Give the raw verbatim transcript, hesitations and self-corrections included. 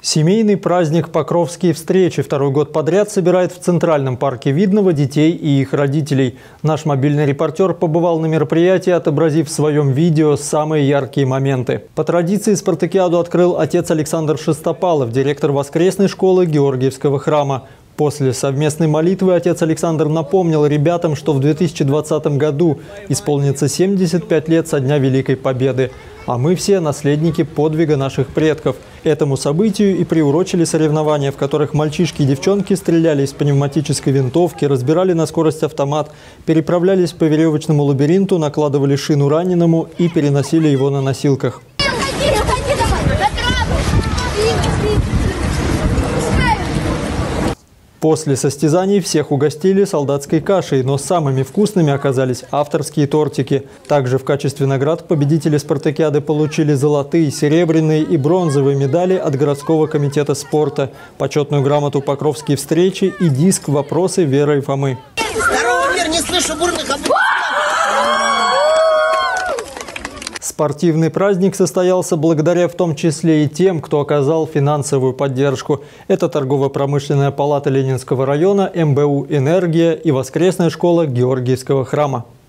Семейный праздник «Покровские встречи» второй год подряд собирает в Центральном парке Видного детей и их родителей. Наш мобильный репортер побывал на мероприятии, отобразив в своем видео самые яркие моменты. По традиции спартакиаду открыл отец Александр Шестопалов, директор воскресной школы Георгиевского храма. После совместной молитвы отец Александр напомнил ребятам, что в две тысячи двадцатом году исполнится семьдесят пять лет со Дня Великой Победы. А мы все наследники подвига наших предков. Этому событию и приурочили соревнования, в которых мальчишки и девчонки стреляли из пневматической винтовки, разбирали на скорость автомат, переправлялись по веревочному лабиринту, накладывали шину раненому и переносили его на носилках. После состязаний всех угостили солдатской кашей, но самыми вкусными оказались авторские тортики. Также в качестве наград победители спартакиады получили золотые, серебряные и бронзовые медали от городского комитета спорта, почетную грамоту «Покровские встречи» и диск «Вопросы Веры и Фомы». Здорово, Вер, не слышу бурных облаков. Спортивный праздник состоялся благодаря в том числе и тем, кто оказал финансовую поддержку. Это торгово-промышленная палата Ленинского района, эм бэ у «Энергия» и воскресная школа Георгиевского храма.